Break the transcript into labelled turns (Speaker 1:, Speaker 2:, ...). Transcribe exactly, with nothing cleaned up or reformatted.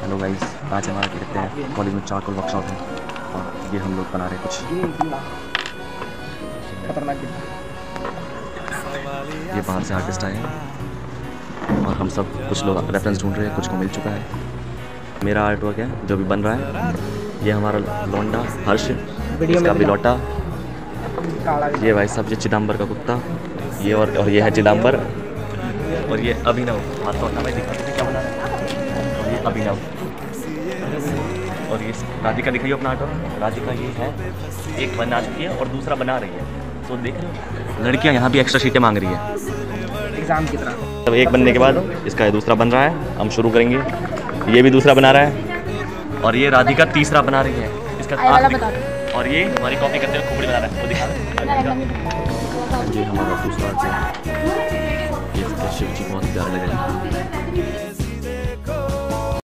Speaker 1: Hello guys, आज हमारा क्या कहते हैं कॉलेज में चारकोल वर्कशॉप है और ये हम लोग बना रहे हैं कुछ खतरनाक। ये बाहर से आर्टिस्ट आए हैं और हम सब कुछ लोग रेफरेंस ढूंढ रहे हैं, कुछ को मिल चुका है। मेरा आर्ट वर्क है जो भी बन रहा है। ये हमारा लौंडा हर्ष, इसका बिलौटा, ये भाई साहब, ये चिदम्बर का कुत्ता, ये और और ये है चिदम्बर, और ये अभिनव। हाथ तो भाई दिखा दीजिए क्या बना रहा है। और ये अभिनव, और ये राधिका दिखाइए अपना आर्ट। राधिका ये है, एक बना चुकी है और दूसरा बना रही है। तो देख रहे हो लड़कियां यहाँ भी एक्स्ट्रा शीटें मांग रही है एग्जाम की तरह। तब एक बनने के बाद इसका ये दूसरा बन रहा है, हम शुरू करेंगे। ये भी दूसरा बना रहा है और ये राधिका तीसरा बना रही है इसका। और ये हमारी कॉपी करते हुए खोपड़ी बना रहा है, वो दिखा रहा है। ये हमारा दूसरा शिव जी बहुत प्यारा लग रहा है।